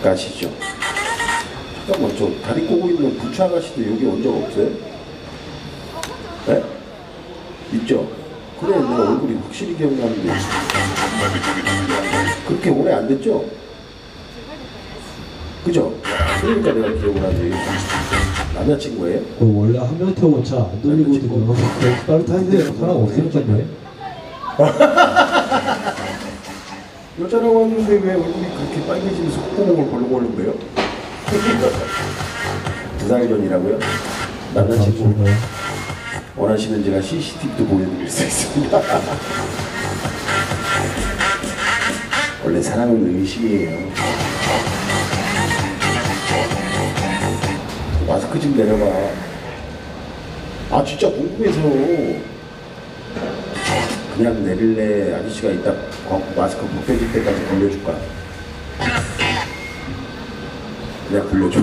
가시죠. 잠깐만, 저 다리 꼬고 있는 부처 아가씨도 여기 온 적 없어요? 네? 있죠? 그래, 내 얼굴이 확실히 기억나는데. 그렇게 오래 안 됐죠? 그죠? 그러니까 내가 기억을 하지. 남자친구예요? 원래 한 명 타고 차 안 돌리거든요. 다른 타는데 사람 없으니까요. 여자라고 왔는데 왜 얼굴이 그렇게 빨개지면서 콧구멍을 벌렁거리는데요? 2살 전이라고요? 남자친구 원하시면 제가 CCTV도 보여드릴 수 있습니다. 원래 사랑은 의식이에요. 마스크 좀 내려봐. 아 진짜 궁금해서. 그냥 내릴래? 아저씨가 이따 마스크 벗겨질 때까지 돌려줄까? 그냥 돌려줘.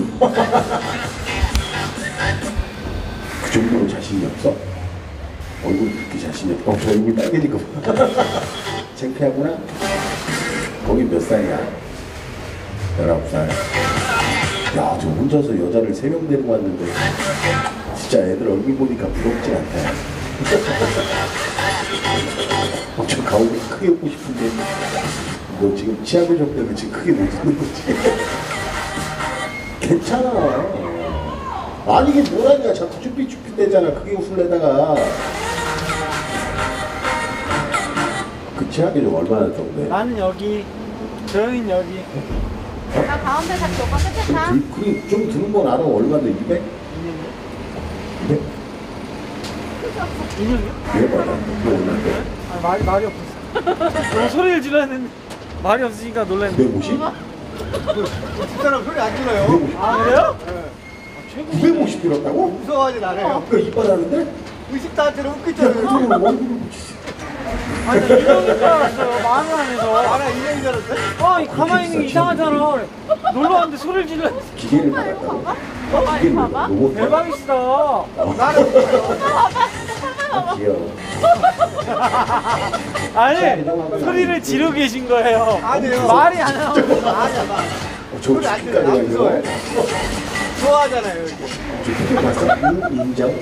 그 정도로 자신이 없어? 얼굴 그렇게 자신이 없어? 저 얼굴 빨개지고. 창피하구나? 거기 몇 살이야? 19살. 야, 저 혼자서 여자를 3명 데리고 왔는데 진짜 애들 얼굴 보니까 부럽지 않다. 저 가오리 크게 웃고 싶은데 너 지금 치아교 정도면 지금 크게 못 웃는 거지. 괜찮아. 아니 이게 뭐라냐. 자꾸 쭈삣쭈삣 대잖아. 크게 웃을래다가. 그 치아교 좀 얼마나 던데? 나는 여기, 저희는 여기. 나 가운데 다시 오빠 끝에 타. 그게 좀 드는 건 알아. 얼마인데? 200? 200? 인형이요? 왜 받아? 이거 얼마인데? 아, 말이 없었어. 너무 소리를 질렀는데 말이 없으니까 놀랐는데. 950? 진짜로 소리 안 질러요. 950? 아, 그래요? 네. 950 들었다고? 무서워하진 않아요. 그러니까 이빨 하는데? 의식다한테는 야, 웃기잖아요. 그쪽으로 얼굴을 붙이지. 아니, 나 인형인 줄 알았어요. 마음을 안에서. 알아, 인형인 줄 알았어요? 아, 가만히 있는 게 이상하잖아. 놀러 왔는데 소리를 질러. 기계를 받았다고? 기계를 봐봐. 로봇 대박이시다. 나는 귀여워. 아니, 소리를 지르고 계신 거예요. 아니에요. 말이 안 나오고. 아니야, 나. 저 소리 안 죽기가 질러. 안 무서워해. 아니라 좋아하잖아요, 이렇게. 저 기계 봤어? 인정?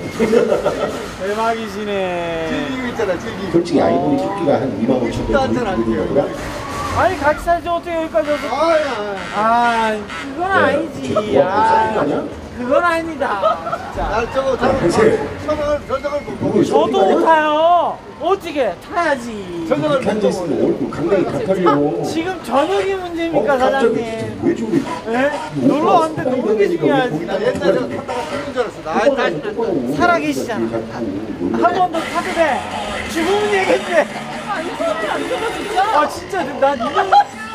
대박이시네. 즐기고 있잖아, 즐기고. 솔직히 아이보리 조끼가 한 2만 5천 의식다한테는 안 돼요. 거야? 아니, 같이 살죠. 어떻게 여기까지 와서. 아야. 아, 그건 아니지. 아, 아니야? 그건 아니다. 진짜. 나 저거, 글쎄. 저녁을 보고 누구 있어. 저도 타요. 어떻게 타야지. 저녁을 이렇게 앉아있으면 얼굴 강당이 다 털려. 지금 저녁이 문제입니까, 갑자기 사장님? 진짜 왜 저리 예? 놀러 왔는데 노는 게 중요하지. 나 옛날에 탔다가 죽는 줄 알았어. 나 다시 살아계시잖아. 한 번 더 타도 돼. 죽으면 얘기했대. 아, 이 소리 안 들어, 진짜. 아, 진짜, 난 이거.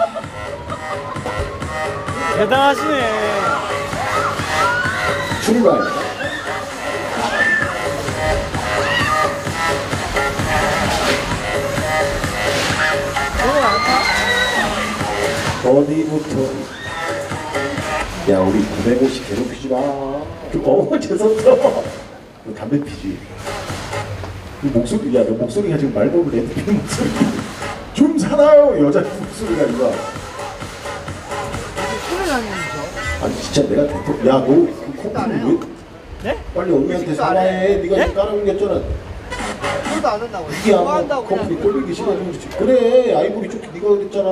대단하시네. 출발. 오늘 안 타? 어디부터? 야, 우리 950 괴롭히지 마. 재밌어. 너 담배 피지? 이 목소리, 야, 너 목소리가 지금 말벌 레드필 목소리. 좀 살아요, 여자 목소리가 이거. 소리 나는 거죠? 아니, 진짜 내가 대통령. 야, 너 그 커플을 왜? 네? 빨리 언니한테 의식도 안 해. 사과해. 네가 네? 지금 까라는겼잖아. 소리도 안 한다고. 이게 아마 좋아한다고 커플이 그냥. 꼴리기 싫어서 그렇지. 그래, 아이보리 조끼 네가 그랬잖아.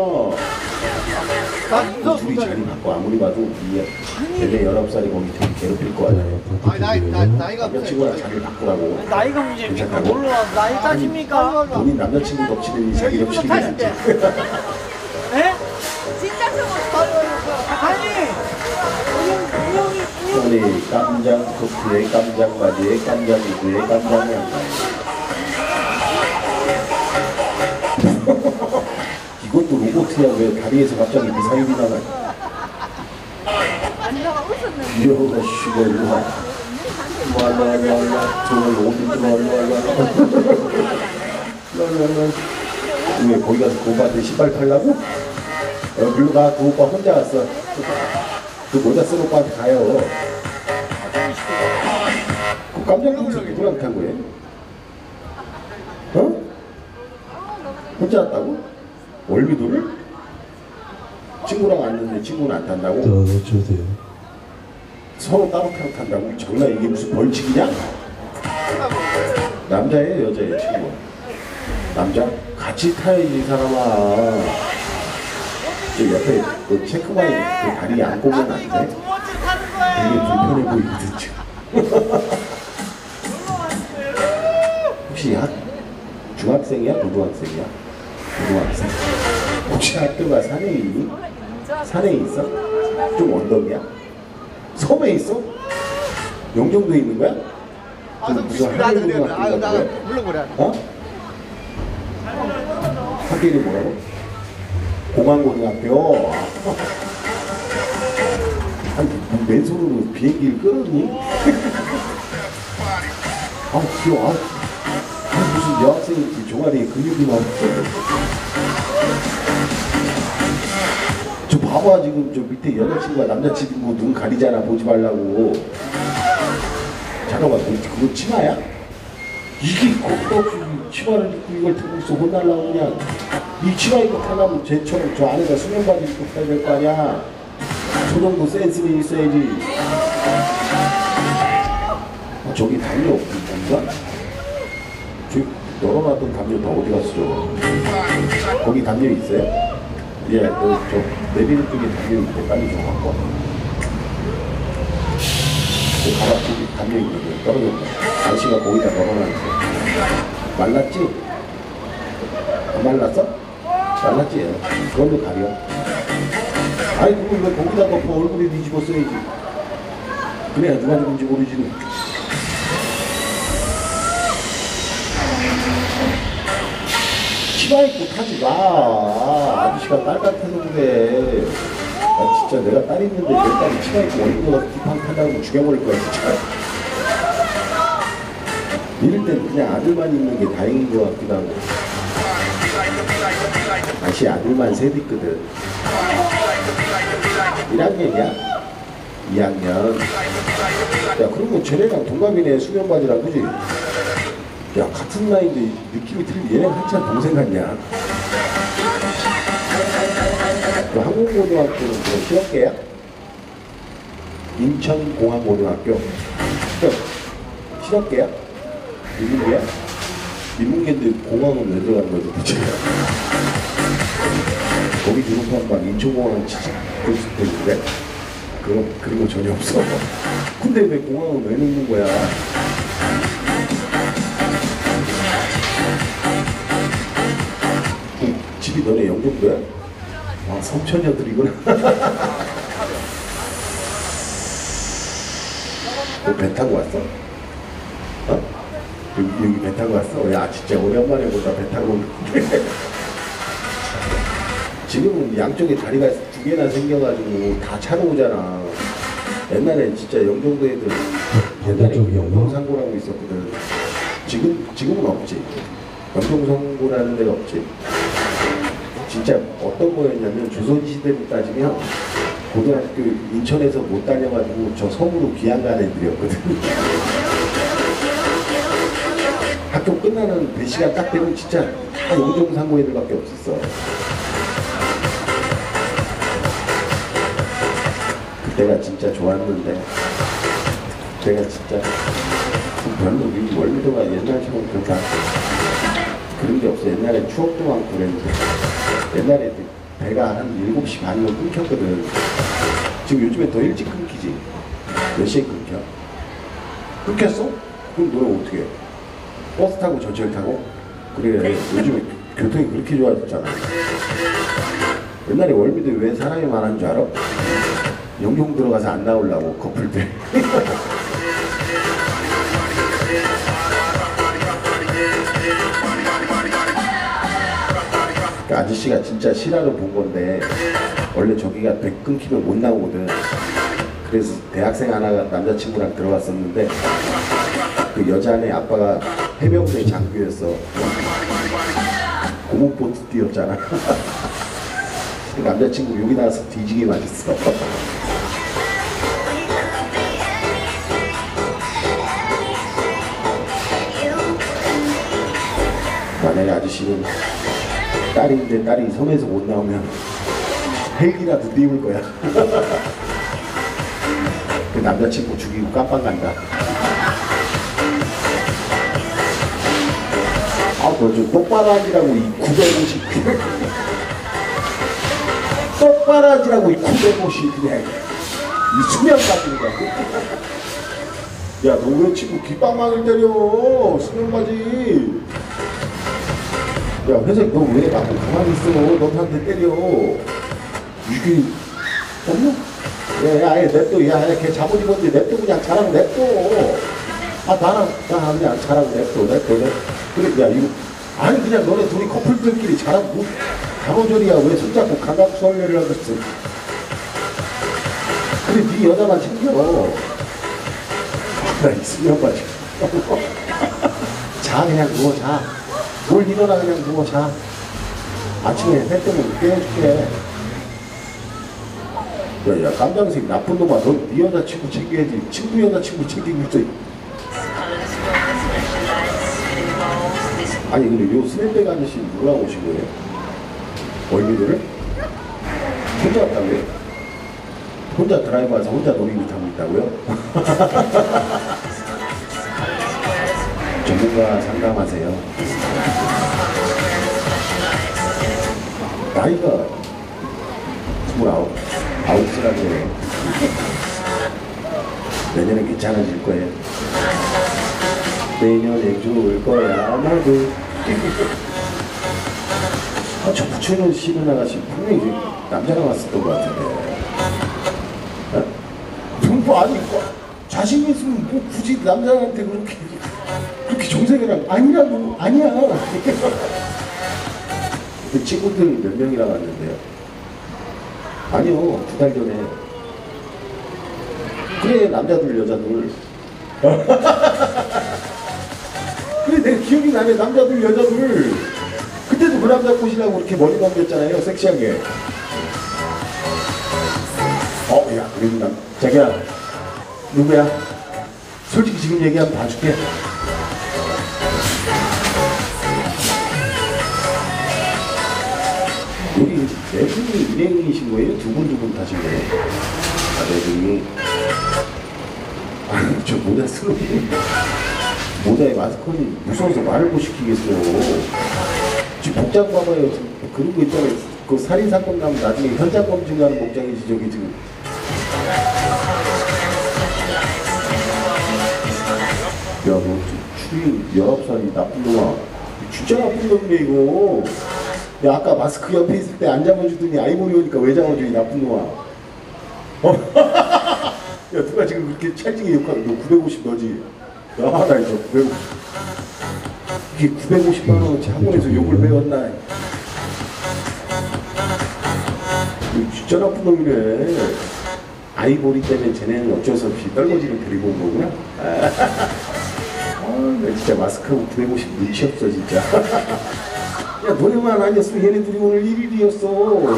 난 무서워. 둘이 자리 바꿔 아무리 봐도 이 얘네 19살이 거기 되게 괴롭힐 거 아니야. 아니, 나이가 남자친구랑 자리를 바꾸라고. 나이가 문제입니까? 괜찮다고? 놀러 와서 나이 따집니까? 본인 남자친구 덮치는 자기 여기부터 덮치는 게 타실 낫지. 때. 예? 진짜 숨었어. 아니! 아니 깜장 커피에 깜장 바지에 깜장 이구에 깜장 양말. 이것도 로봇이야. 왜 다리에서 갑자기 미사일이 나가? 안나가 웃었는데. 이러고 쉬고 일로 와. 랄랄랄라 저걸 오른쪽 랄랄랄라. 왜 거기 가서 그 오빠한테 신발 팔라고? 글로 가. 그 오빠 혼자 왔어. 그 모자 쓴 오빠한테 가요. 그 깜짝 놀라서 누구랑 탄 거예요? 어? 혼자 왔다고? 월미도를? 친구랑 왔는데 친구는 안 탄다고? 넣어줘도 돼요. 서로 따로 탄다고? 장난 이게 무슨 벌칙이냐? 남자예요 여자예요 친구? 남자? 같이 타야지 이 사람아. 저 옆에 그 체크바이 그 다리 안 꼬면 안 돼? 되게 불편해 보이거든 지금. 혹시 중학생이야? 고등학생이야? 고등학생. 혹시 학교가 산에 있니? 산에 있어? 좀 언덕이야? 섬에 있어? 영종도에 있는 거야? 무슨 한일고등학교 같은 거야? 물론 그래. 어? 학교 이름 뭐라고? 공항고등학교. 아니 맨손으로 비행기를 끌었니? 아 귀여워. 무슨 여학생이 종아리에 근육이 나왔어. 저 봐봐 지금 저 밑에 여자친구가 남자친구 눈 가리잖아 보지 말라고. 잠깐만 그거 치마야? 이게 겁도 없이 치마를 입고 이걸 들고 있어 혼날라고 그냥. 이 치마 입고 타려면 쟤처럼 저 안에다 수면 바지 입고 타야 될 거 아니야. 저 정도 센스는 있어야지. 저기 담요 없는가? 저기 널어놨던 담요 다 어디 갔어 저거? 거기 담요 있어요? 예, 저 내비는 쪽에 담요 있대. 빨리 좀 갖고 와. 저 가방 쪽에 담요 있거든. 떨어졌다. 아저씨가 거기다 널어놨어. 말랐지? 안 말랐어? 말랐지? 그걸로 가려. 아니 그걸 왜 거기다 덮어. 얼굴에 뒤집어 써야지. 그래야 누가 죽은지 모르지. 치마 입고 타지 마. 아저씨가 딸 같아서 그래. 나 진짜 내가 딸 있는데 내 딸이 치마 입고 어린이 가서 뒷방 탄다고 죽여버릴 거야 진짜. 이럴 땐 그냥 아들만 있는 게 다행인 것 같기도 하고. 다시 아들만 셋 있거든. 1학년이야? 2학년. 야 그러면 쟤네랑 동갑이네. 수면바지랑 그지? 야 같은 나이인데 느낌이 틀리. 얘네 한참 동생 같냐? 그 한국고등학교는 뭐 실업계야? 인천공항고등학교? 실업계야? 민문계야? 민문계인데 공항은 왜 들어가는 거지 대체? 거기 졸업하면 막 인천공항 진짜 그럴 수도 있는데? 그런 거 전혀 없어. 근데 왜 공항은 왜 넣는 거야? 집이 너네 영종도야? 아, 성천여들이구나. 너 배 타고 왔어? 어? 여기 배 타고 왔어? 야, 진짜 오랜만에 보다 배 타고 오는데. 지금은 양쪽에 다리가 두 개나 생겨가지고 다 차로 오잖아. 옛날엔 진짜 영종도 애들 옛날에 영종상고라고 있었거든. 지금은 없지. 영종상고라는 데가 없지. 진짜 어떤 거였냐면 조선시대로 따지면 고등학교 인천에서 못 다녀가지고 저 섬으로 귀향 간 애들이었거든. 학교 끝나는 배 시간 딱 되면 진짜 다 영종상고 애들밖에 없었어. 그때가 진짜 좋았는데 그때가 진짜 별로 이 월미도가 옛날처럼 그런 게 없어. 옛날에 추억도 많고 그랬는데 옛날에 배가 한 7시 반이면 끊겼거든. 지금 요즘에 더 일찍 끊기지. 몇 시에 끊겨? 끊겼어? 그럼 너는 어떻게 해? 버스 타고 전철 타고? 그래 요즘에 교통이 그렇게 좋아졌잖아. 옛날에 월미도에 왜 사람이 많은 줄 알아? 영종 들어가서 안 나오려고 커플들. 그 아저씨가 진짜 실화로 본 건데 원래 저기가 배 끊기면 못 나오거든. 그래서 대학생 하나가 남자친구랑 들어갔었는데 그 여자네 아빠가 해병대 장교였어. 고무보트 뛰었잖아. 그 남자친구 여기 나와서 뒤지게 맞았어. 만약에 아저씨는 딸인데 딸이 섬에서 못 나오면 헬기라도 띄울 거야. 그 남자친구 죽이고 깜빵 간다. 좀 똑바로 하지라고 이 950. 똑바로 하지라고 이 950 그냥 이 수면 같은 거. 야, 너 왜 친구 귓방망이를 때려? 수면 바지. 야, 회색 너 왜 나한테 가만히 있어? 너한테 때려. 이게 없나? 야, 냅둬. 야, 걔 잠옷 입었는데 냅둬. 그냥 자랑 냅둬. 나 그냥 자랑 냅둬. 그래, 야, 이거 아니 그냥 너네 둘이 커플들끼리 자랑 뭐 단오절이야. 왜 손잡고 강강수월래를 하고 있어? 그래, 네 여자만 챙겨. 나 있으면 봐. 자, 그냥 누워 자. 뭘 일어나 그냥 누워 자. 아침에 해 뜨면 깨워줄게. 야, 깜장색 나쁜 놈아. 너 네 여자친구 챙겨야지. 친구 여자친구 챙기고 있어. 아니 근데 요 스냅백 아저씨 누가 오신 거예요? 월미도를? 혼자 왔다고요? 혼자 드라이브해서 혼자 놀이기구 타고 있다고요? 전문가 상담하세요. 나이가 29살이에요. 내년엔 괜찮아질 거예요. 내년에 좋을 거야 아마도. 저 부처는 씨는 아가씨 분명히 남자가 왔었던 것 같은데. 어? 뭐 아니 자신 있으면 뭐 굳이 남자한테 그렇게 정색이랑 아니라고. 아니야. 그 친구들 몇 명이랑 왔는데요? 아니요, 2달 전에. 그래, 남자들 여자들. 그래, 내가 기억이 나네. 남자들 여자들. 그때도 그 남자 꼬시라고 그렇게 머리 넘겼잖아요, 섹시하게. 야, 그래도 자기야, 누구야? 솔직히 지금 얘기하면 다 줄게. 여기 네 분이 일행이신 거예요? 두 분 타신 거예요? 네 분이. 저 모자 쓰는 모자에 마스크는 무서워서 말을 못 시키겠어요. 지금 복장 봐봐요. 그런 거 있잖아요. 그 살인사건 나면 나중에 현장 검증하는 복장이지 저기 지금. 야, 너 추리 19살이 나쁜 놈아. 진짜 나쁜 놈이네 이거. 야, 아까 마스크 옆에 있을 때 안 잡아주더니 아이보리 오니까 왜 잡아줘 이 나쁜 놈아. 야, 누가 지금 그렇게 찰지게 욕하는 너 950 너지? 야, 나 이거 950. 이게 950만 원어치 학원에서 욕을 배웠나? 진짜 나쁜 놈이네. 아이보리 때문에 쟤네는 어쩔 수 없이 떨거지를 데리고 온 거구나? 나 진짜 마스크하고 950 눈치 없어 진짜. 야, 너네만 아니었으면 얘네들이 오늘 1일이었어.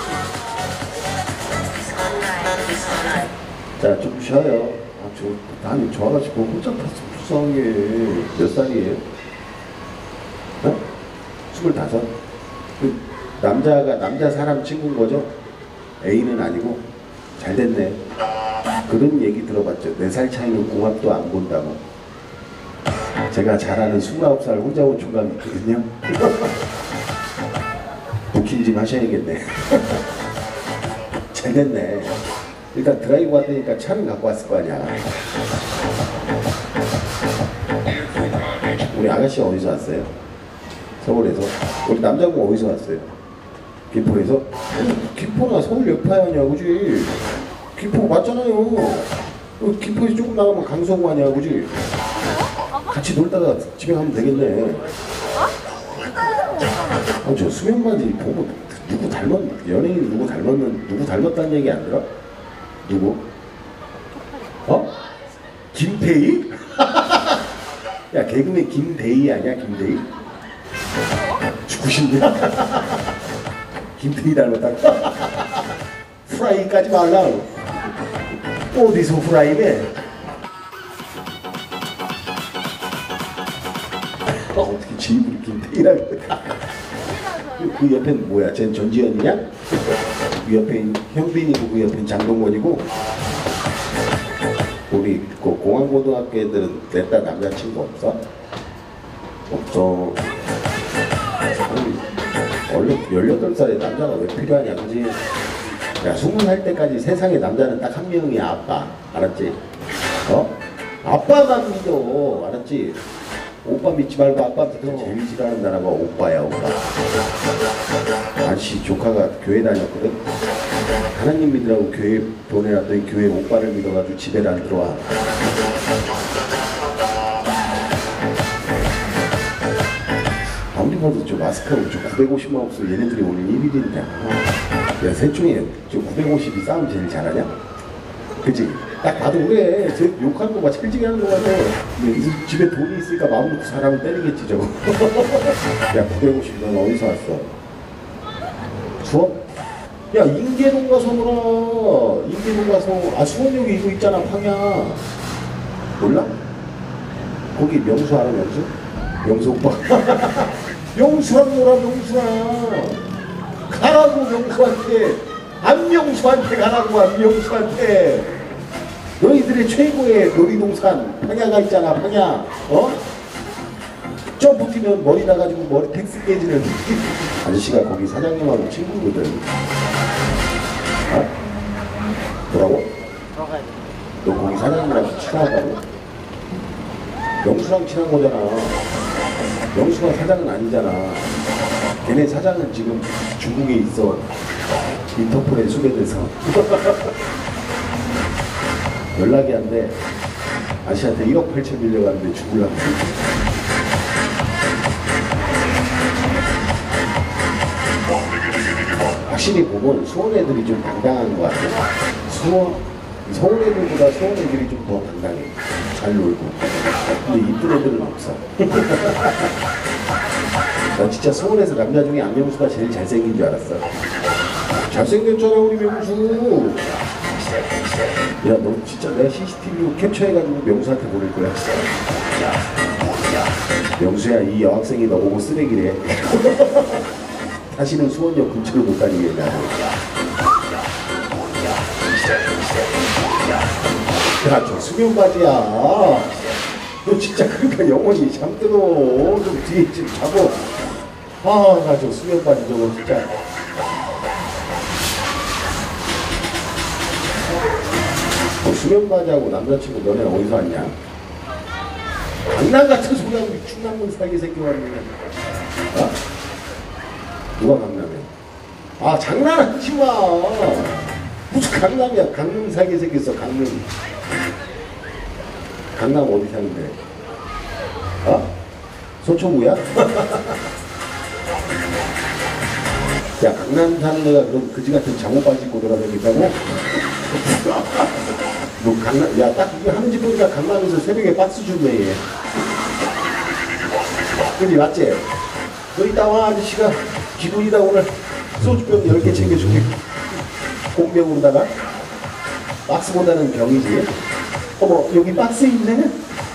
자, 좀 쉬어요. 아니, 저 아가씨 뭐 혼자 탔어. 불쌍하게. 몇 살이에요? 어? 25? 그 남자 사람 친구인 거죠? 애인은 아니고? 잘 됐네. 그런 얘기 들어봤죠. 4살 차이는 궁합도 안 본다고. 제가 잘 아는 29살 혼자 온 총각이 있거든요. 부킹 좀 하셔야겠네. 잘 됐네. 일단 드라이브 왔으니까 차를 갖고 왔을 거 아니야. 우리 아가씨 어디서 왔어요? 서울에서? 우리 남자분 어디서 왔어요? 김포에서? 김포나 서울 옆파야 그지? 김포 맞잖아요. 김포에서 조금 나가면 강서구 아니야 그지? 같이 놀다가 집에 가면 되겠네. 저 수면바지 보고 누구 연예인 누구 닮았다는 얘기 안 들어? 누구? 김태희? 야, 개그맨 김대희 아니야? 김대희? 죽고 싶네. 김태희 닮았다고? 프라이까지 말라. 어디서 프라이네? 어떻게 지입을 김태희라고. 그 옆에는 뭐야? 쟨 전지현이냐? 그 옆에 현빈이고 그 옆에 장동건이고 우리 그 공항고등학교 애들은 냈다 남자친구 없어? 없어. 아니, 원래 18살에 남자가 왜 필요하냐 그지? 야 20살 때까지 세상에 남자는 딱 한 명이야. 아빠 알았지? 어? 아빠만 믿어 알았지? 오빠 믿지 말고 아빠 믿어. 제일 싫어하는 나라가 오빠야 오빠. 아저씨 조카가 교회 다녔거든. 하나님 믿으라고 교회 보내놨더니 교회 오빠를 믿어가지고 집에 안 들어와. 아무리 봐도 저 마스크하고 저 950만 없어 얘네들이 오늘 1위인데 야 셋 중에 저 950이 싸움 제일 잘하냐? 그치? 딱 봐도 그래. 저 욕하는 거 마치 끌지게 하는 거 같아. 집에 돈이 있으니까 마음 놓고 사람을 때리겠지 저거. 야 950 넌 어디서 왔어? 수원? 야 인계동 가서 놀아. 인계동 가서 아 수원역에 이거 있잖아 황야. 몰라? 거기 명수 알아 명수? 명수 오빠. 명수랑 놀아 명수랑. 가라고 명수한테. 안명수한테 가라고 안명수한테. 너희들의 최고의 놀이동산 황야가 있잖아 황야. 어? 저 붙으면 머리 나가지고 머리 텍스 깨지는 아저씨가 거기 사장님하고 친구거든. 어? 뭐라고? 들어가야 돼. 너 거기 사장님이랑 친하다고? 명수랑 친한 거잖아. 명수가 사장은 아니잖아. 걔네 사장은 지금 중국에 있어. 인터폴에 수배돼서 연락이 안 돼. 아저씨한테 1억 8천 빌려갔는데 죽으려고. 확실히 보면 수원 애들이 좀 당당한 것 같아. 서울 애들보다 수원 애들이 좀 더 당당해. 잘 놀고. 근데 이쁜 애들은 없어. 나 진짜 서울에서 남자 중에 안명수가 제일 잘생긴 줄 알았어. 잘생겼잖아 우리 명수. 야 너 진짜 내가 CCTV 캡처해가지고 명수한테 보낼 거야. 명수야 이 여학생이 너보고 쓰레기래. 다시는 수원역 근처를 못 다니게 해라. 야저 수면 바지야. 너 진짜 그러니까 영원히 잠들어. 좀 뒤에 좀 자고. 아 나 저 수면 바지 저거 진짜. 수면 바지하고 남자친구 너네 어디서 왔냐? 강남 같은 소리 하고 충남군 살게 생겨왔는데. 어? 누가 강남에? 아 장난하지 마. 무슨 강남이야? 강릉 살게 생겼어 강릉. 강남 어디 사는데? 어? 서초구야? 야 강남 사는 애가 그럼 그지 같은 잠옷 바지 입고 돌아다니겠다고? 너 강남 야 딱 이거 하는지 보니까 강남에서 새벽에 박스 준대 얘. 그지 맞지? 너 이따 와 아저씨가 기분이다 오늘 소주병 10개 챙겨줄게. 공병으로다가 박스보다는 병이지. 어머 여기 박스 있네?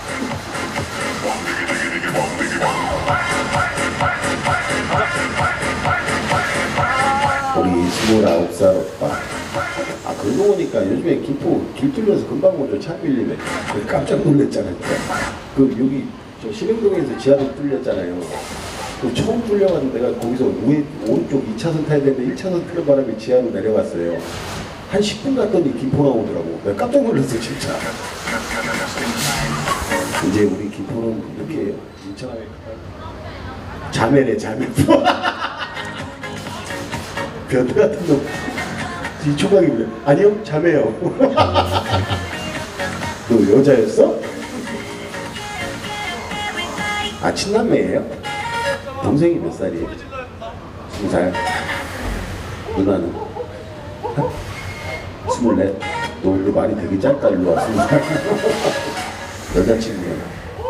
우리 29살 오빠. 아 그러고 보니까 요즘에 김포 길 뚫려서 금방 오죠. 차 밀리네. 깜짝 놀랐잖아요. 그 여기 저 신흥동에서 지하도 뚫렸잖아요. 그 처음 뚫려가지고 내가 거기서 오른쪽 2차선 타야 되는데 1차선 틀는 바람에 지하로 내려갔어요. 한 10분 갔더니 김포 나오더라고. 내가 깜짝 놀랐어 진짜. 이제 우리 김포는 이렇게 인천하게 자매네 자매. 변태 같은 놈. 이 초각이 그래. 아니요 자매요. 너 여자였어? 아 친남매예요? 동생이 몇 살이에요? 20살. 누나는? 24. 너 근데 말이 되게 짧다. 일로 와. 20살. 여자친구야.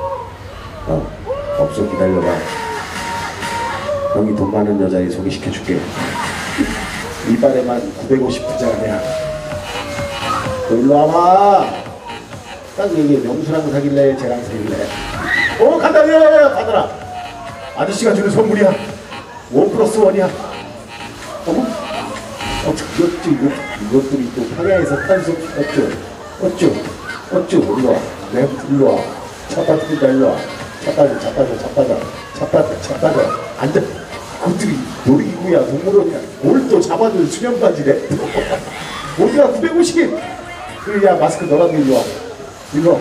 없어. 기다려봐. 형이 돈 많은 여자애 소개시켜줄게. 이빨에만 950 투자하냐. 너 일로 와봐. 딱 얘기해. 명수랑 사귈래? 쟤랑 사귈래? 간다. 야야야 가더라. 아저씨가 주는 선물이야. 1+1이야. 어머? 이것들이 또 방향에서 탄소 어쭈 일로 와. 내가 일로 와. 차 빠뜨린다 일로 와. 차 빠져 앉아. 그것들이 놀이기구야 동물원이야. 뭘 또 잡아줄 수면바지래. 어디가 950. 야 마스크 너라도 일로 와. 일로 와.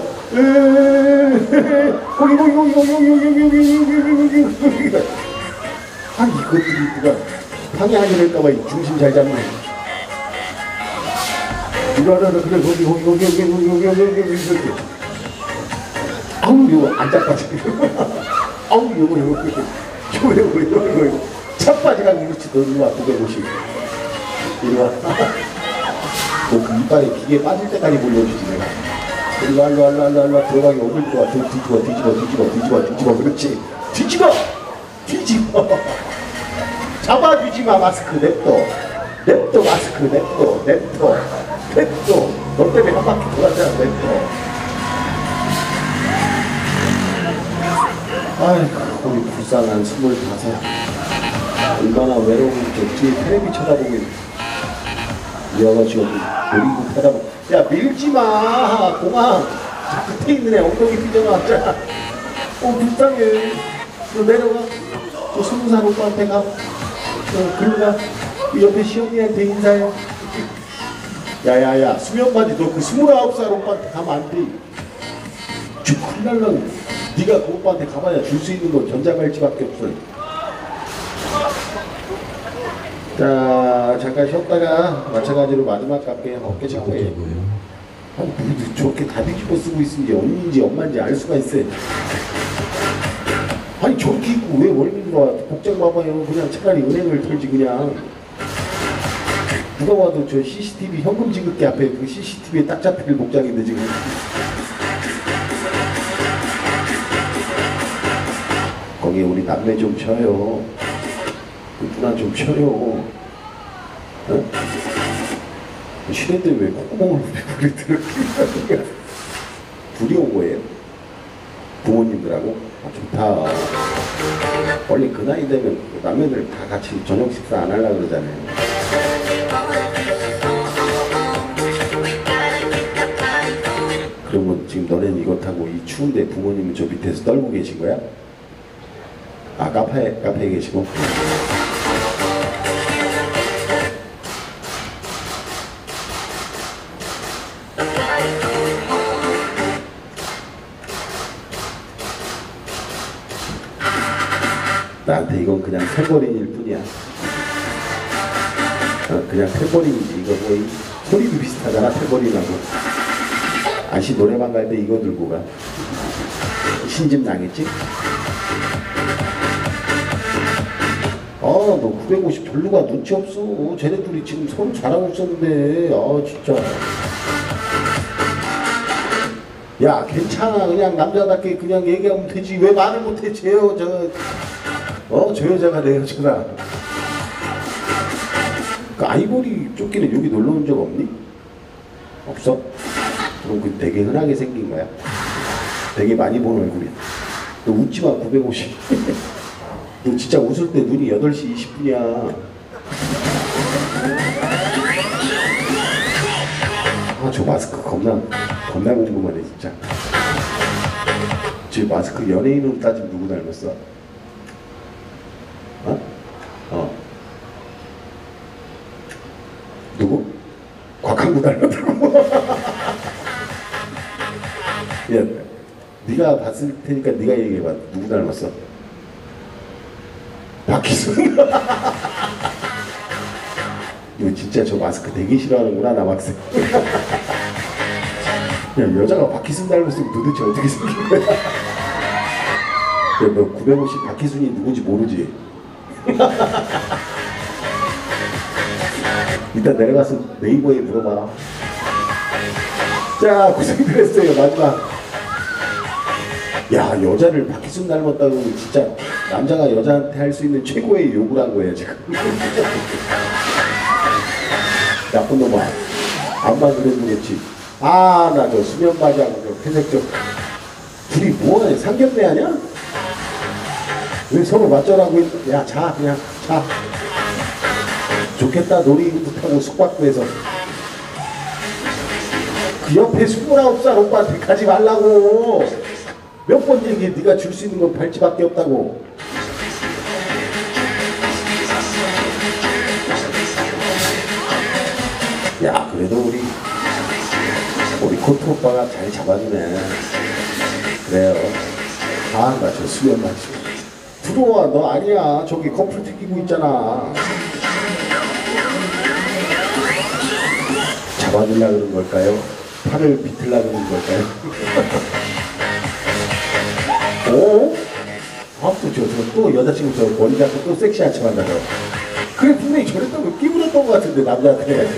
거기 아니 이것들이 누가 방해하게 될까봐 중심 잘 잡네. 이거 그래 거기 아우 이거 안 잡아지. 아우 이거 차바지가 이렇지. 너 일로 와. 950 일로 와. 너 이빨에 기계 빠질 때까지 몰려주지 내가. 일로 와 들어가기 어딜 들어와. 뒤집어 그렇지. 뒤집어 잡아주지마. 마스크 냅둬 마스크 냅둬 너 때문에 한 바퀴 돌았잖아. 냅둬. 아이고 우리 불쌍한 25. 얼마나 외로운지 뒤에 텔레비 쳐다보고 이어가지고 놀이기구 타다보고. 야 밀지마. 공항 저 끝에 있는 애 엉덩이 삐져나왔잖아. 불쌍해. 너 내려가. 저 20살 오빠한테 가. 글로 가. 그 옆에 시험이한테 인사해. 야야야 수면바지 너 그 29살 오빠한테 가면 안 돼. 큰일 날라고. 네가 그 오빠한테 가봐야 줄 수 있는 건 전자발찌밖에 없어. 자 잠깐 쉬었다가 마찬가지로 마지막 갈게요. 어깨 잡고 해. 아니 뭐 저렇게 다 뒤집어 쓰고 있는지 언니인지 엄마인지 알 수가 있어요. 아니 저렇게 입고 왜 월미로 와. 복장 봐봐요. 그냥 차라리 은행을 털지 그냥. 누가 봐도 저 CCTV 현금 지급기 앞에 그 CCTV에 딱 잡힐 복장인데 지금. 거기 우리 남매 좀 쳐요. 누나 좀 쳐요. 어? 쉬는데 왜 콧구멍을 우리 들어끼는 둘이 온 거예요? 부모님들하고? 좋다. 원래 그 나이 되면 남매들 다 같이 저녁 식사 안 하려고 그러잖아요. 그러면 지금 너네는 이거 타고 이 추운데 부모님은 저 밑에서 떨고 계신 거야? 아 카페에 계시고? 나한테 이건 그냥 탬버린일 뿐이야. 그냥 탬버린이지. 이거 뭐 소리도 비슷하잖아. 탬버린하고. 아시 노래방 갈 때 이거 들고 가. 신집 나겠지? 너 950 별로가 눈치 없어. 쟤네 둘이 지금 서로 잘하고 있었는데. 진짜. 야 괜찮아. 그냥 남자답게 그냥 얘기하면 되지. 왜 말을 못해. 저 여자가 내 여자라. 그 아이보리 조끼는 여기 놀러 온 적 없니? 없어? 그럼 그 되게 흔하게 생긴 거야. 되게 많이 본 얼굴이야. 너 웃지 마. 950. 너 진짜 웃을 때 눈이 8시 20분이야. 저 마스크 겁나 궁금하네 진짜. 저 마스크 연예인으로 따지면 누구 닮았어? 누구? 곽한구 닮았다고? 야, 네가 봤을 테니까 네가 얘기해봐. 누구 닮았어? 박희순. 이거 진짜 저 마스크 되게 싫어하는구나 남학생. 야, 여자가 박희순 닮았으면 도대체 어떻게 생긴 거야? 야, 너 950 박희순이 누군지 모르지? 이따 내려가서 네이버에 물어봐. 자, 고생들 했어요. 마지막. 야, 여자를 박희순 닮았다고 진짜 남자가 여자한테 할 수 있는 최고의 욕을 한 거야 지금. 나쁜 놈아. 안만 그래도 그렇지. 나 저 수면 바지하고 저 회색 저 둘이 뭐하냐? 상견례 하냐? 왜 서로 맞절하고 있... 야, 자 그냥 자. 좋겠다. 놀이기구 타고 숙박구에서. 그 옆에 29살 오빠한테 가지 말라고. 몇 번 얘기해. 네가 줄 수 있는 건 발찌밖에 없다고. 야, 그래도 우리 코트 오빠가 잘 잡아주네. 그래요. 아, 나 저 수면 마시고. 들어와. 너 아니야. 저기 커플 튀기고 있잖아. 잡아주려고 그런 걸까요? 팔을 비틀려고 그런 걸까요? 오? 아, 또 여자친구 저 머리 잡고 또 섹시한 척 한다고. 그래, 분명히 저랬던 거 끼부렸던 것 같은데, 남자한테.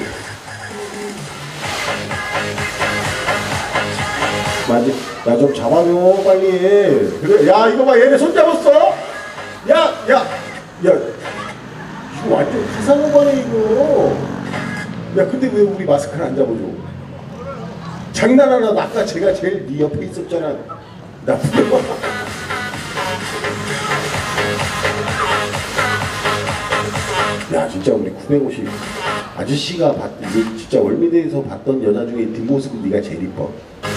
맞아. 야, 좀 잡아줘, 빨리. 그래, 야, 이거 봐, 얘네 손 잡았어? 야! 이거 완전 이상한 거네, 이거. 야, 근데 왜 우리 마스크를 안 잡아줘? 장난하나? 아까 제가 제일 네 옆에 있었잖아. 나 야, 진짜 우리 950 아저씨가 이게 진짜 월미대에서 봤던 여자 중에 뒷모습은 네가 제일 이뻐.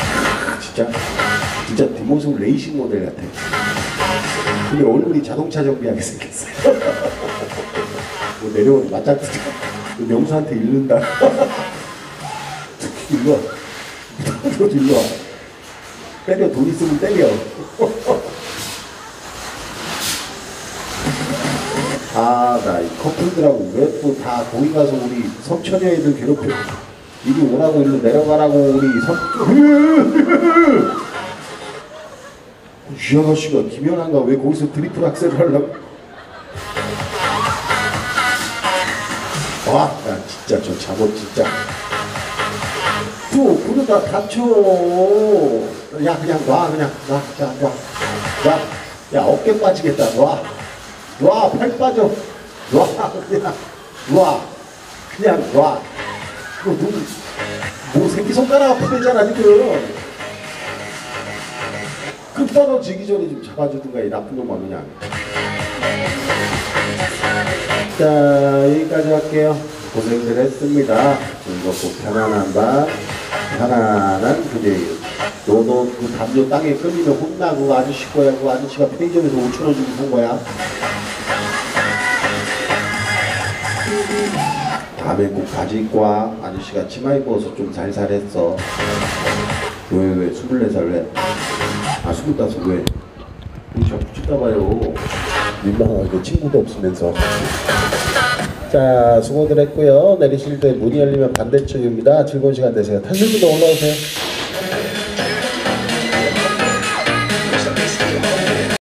진짜 뒷모습은 레이싱 모델 같아. 근데 얼굴이 자동차 정비하게 생겼어. 뭐 내려오는 맞짱 뜨자. 명수한테 잃는다. 일로 와. 너 일로 와. 때려. 돈 있으면 때려. 아, 나 이 커플들하고 왜 또 다 거기 가서 우리 석천여 애들 괴롭혀. 이리 오라고 일로 내려가라고 우리 이 아가씨가 김연아인가 왜 거기서 트리플 악셀을 하려고. 와, 야, 진짜 저 잡어 진짜. 또 그러다 다쳐. 야, 그냥 놔. 야, 어깨 빠지겠다. 놔, 팔 빠져. 그냥 놔. 뭐 새끼손가락 아프대잖아 지금. 그 떨어지기 전에 좀 잡아주든가 이 나쁜 놈아 그냥. 자, 여기까지 할게요. 고생들 했습니다. 즐겁고 편안한 밤, 편안한 그제. 너도 그 담요 땅에 끌리면 혼나고 아저씨 거야. 그 아저씨가 편의점에서 5,000원 주고 산 거야. 다음에 꼭 바지 입고 와. 아저씨가 치마 입어서 좀 살살했어. 왜 24살 왜? 아, 25 왜? 우리 자꾸 쳐다봐요. 민망하게 친구도 없으면서. 자, 수고들 했고요. 내리실 때 문이 열리면 반대쪽입니다. 즐거운 시간 되세요. 탄실부터 올라오세요.